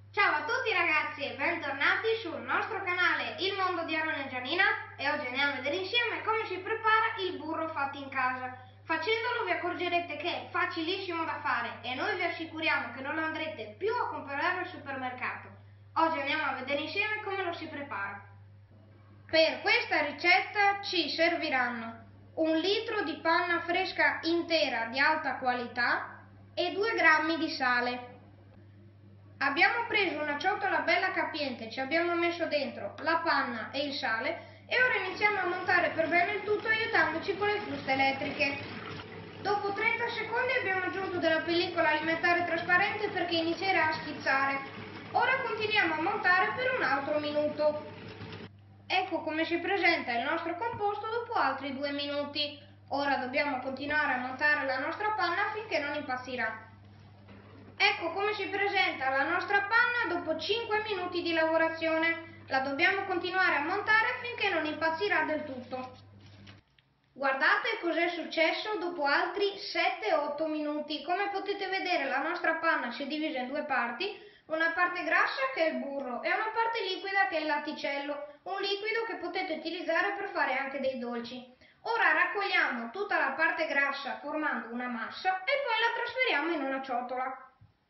Ciao a tutti ragazzi e bentornati sul nostro canale Il Mondo di Aaron e Gianina e oggi andiamo a vedere insieme come si prepara il burro fatto in casa. Facendolo vi accorgerete che è facilissimo da fare e noi vi assicuriamo che non andrete più a comprarlo al supermercato. Oggi andiamo a vedere insieme come lo si prepara. Per questa ricetta ci serviranno 1 litro di panna fresca intera di alta qualità e 2 grammi di sale. Abbiamo preso una ciotola bella capiente, ci abbiamo messo dentro la panna e il sale e ora iniziamo a montare per bene il tutto aiutandoci con le fruste elettriche. Dopo 30 secondi abbiamo aggiunto della pellicola alimentare trasparente perché inizierà a schizzare. Ora continuiamo a montare per un altro minuto. Ecco come si presenta il nostro composto dopo altri 2 minuti. Ora dobbiamo continuare a montare la nostra panna finché non impazzirà. Ecco come si presenta la nostra panna dopo 5 minuti di lavorazione. La dobbiamo continuare a montare finché non impazzirà del tutto. Guardate cos'è successo dopo altri 7-8 minuti. Come potete vedere la nostra panna si è divisa in 2 parti, una parte grassa che è il burro e una parte liquida che è il latticello, un liquido che potete utilizzare per fare anche dei dolci. Ora raccogliamo tutta la parte grassa formando una massa e poi la trasferiamo in una ciotola.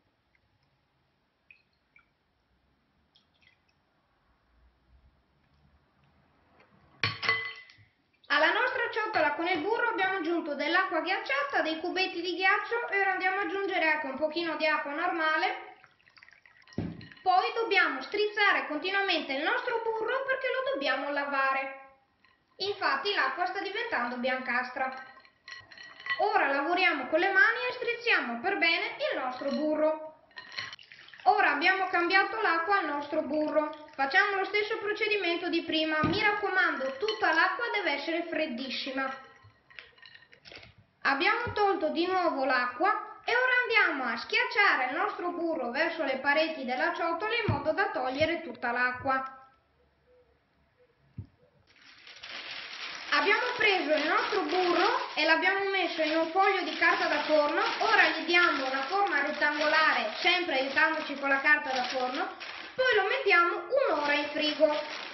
Alla nostra ciotola con il burro abbiamo aggiunto dell'acqua ghiacciata, dei cubetti di ghiaccio e ora andiamo ad aggiungere anche un pochino di acqua normale. Poi dobbiamo strizzare continuamente il nostro burro perché lo dobbiamo lavare. Infatti l'acqua sta diventando biancastra. Ora lavoriamo con le mani e strizziamo per bene il nostro burro. Ora abbiamo cambiato l'acqua al nostro burro. Facciamo lo stesso procedimento di prima. Mi raccomando, tutta l'acqua deve essere freddissima. Abbiamo tolto di nuovo l'acqua e ora andiamo a schiacciare il nostro burro verso le pareti della ciotola in modo da togliere tutta l'acqua. Abbiamo preso il nostro burro e l'abbiamo messo in un foglio di carta da forno, ora gli diamo una forma rettangolare, sempre aiutandoci con la carta da forno, poi lo mettiamo un'ora in frigo.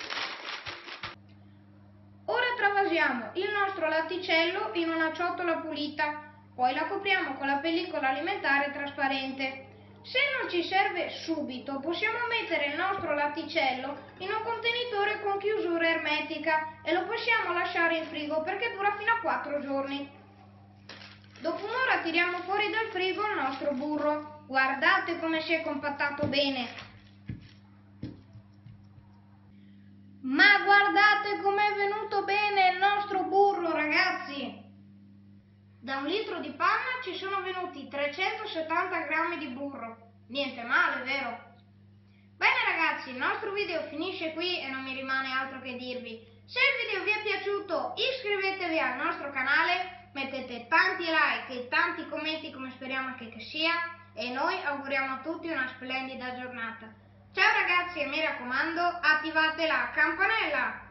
Ora travasiamo il nostro latticello in una ciotola pulita, poi la copriamo con la pellicola alimentare trasparente. Se non ci serve subito, possiamo mettere il nostro latticello in un contenitore con chiusura ermetica e lo possiamo lasciare in frigo perché dura fino a 4 giorni. Dopo un'ora tiriamo fuori dal frigo il nostro burro. Guardate come si è compattato bene. Ma guardate com'è venuto bene il nostro burro, ragazzi! Da 1 litro di panna ci sono venuti 370 grammi di burro. Niente male, vero? Bene ragazzi, il nostro video finisce qui e non mi rimane altro che dirvi. Se il video vi è piaciuto, iscrivetevi al nostro canale, mettete tanti like e tanti commenti come speriamo anche che sia e noi auguriamo a tutti una splendida giornata. Ciao ragazzi e mi raccomando, attivate la campanella!